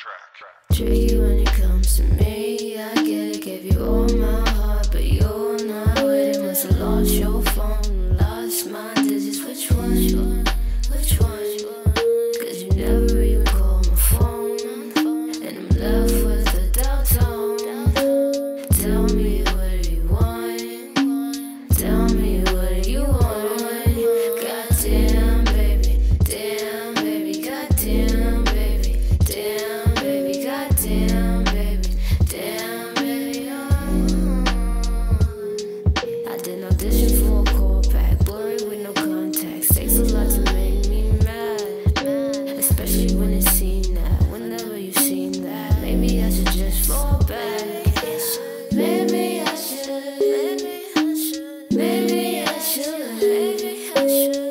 Tricky when it comes to me, I get it, gave you all my heart, but you're not with it. Must have lost your phone, lost my digits. Which one? Which one? Cause you never even call my phone, and I'm left with a doubt tone. Tell me what do you want? Tell me what do you want? Goddamn baby, damn baby, goddamn baby, damn baby, goddamn baby, damn baby. I did an audition for a callback, blurry with no contacts. Takes a lot to make me mad, especially when it's seen that. Whenever you've seen that, maybe I should just fall back. Maybe I should, maybe I should, maybe I should, maybe I should.